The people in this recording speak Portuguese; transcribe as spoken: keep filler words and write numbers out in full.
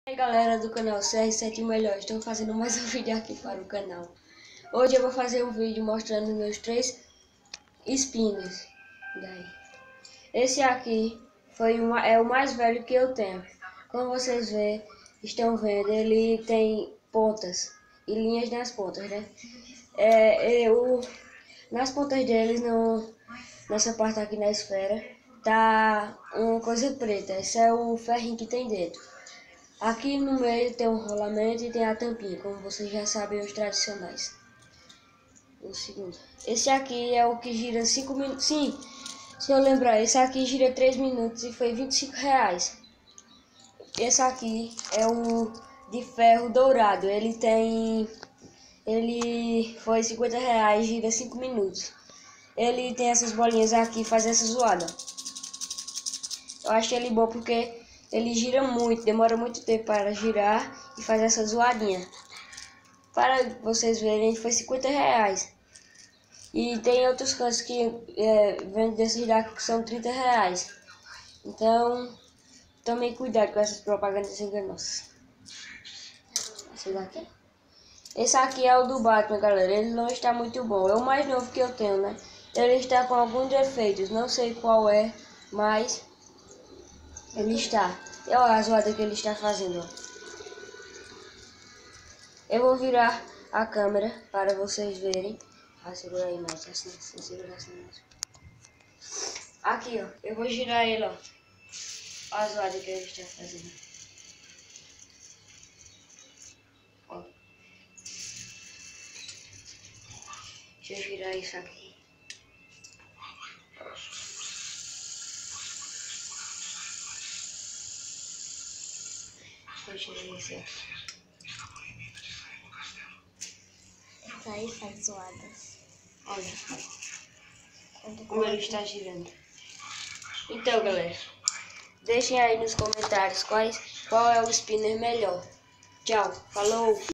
E aí galera do canal C R sete Melhor, estou fazendo mais um vídeo aqui para o canal. Hoje eu vou fazer um vídeo mostrando meus três spinners. Daí. Esse aqui foi uma, é o mais velho que eu tenho. Como vocês vê, estão vendo, ele tem pontas e linhas nas pontas, né? É, eu, nas pontas deles, no, nessa parte aqui na esfera, tá uma coisa preta. Esse é o ferrinho que tem dentro. Aqui no meio tem um rolamento e tem a tampinha, como vocês já sabem, os tradicionais. Um segundo. Esse aqui é o que gira cinco minutos. Sim, se eu lembrar, esse aqui gira três minutos e foi vinte e cinco reais. Esse aqui é o de ferro dourado. Ele tem... Ele foi cinquenta reais, gira cinco minutos. Ele tem essas bolinhas aqui, faz essa zoada. Eu acho ele bom porque ele gira muito, demora muito tempo para girar e faz essa zoadinha. Para vocês verem, foi cinquenta reais. E tem outros cantos que é, vendem desses daqui que são trinta reais. Então, tomem cuidado com essas propagandas enganosas. Esse daqui. Esse aqui é o do Batman, galera. Ele não está muito bom. É o mais novo que eu tenho, né? Ele está com alguns defeitos. Não sei qual é, mas ele está. Olha a zoada que ele está fazendo. Eu vou virar a câmera para vocês verem. Ah, segura aí mais, assim, assim, segura assim mais. Aqui, ó. Eu vou girar ele, ó. Olha a zoada que ele está fazendo. Ó. Deixa eu girar isso aqui. Deixa eu girar isso aqui. Aí faz zoadas. Olha como ele está girando. Então, galera, deixem aí nos comentários quais, qual é o spinner melhor. Tchau, falou!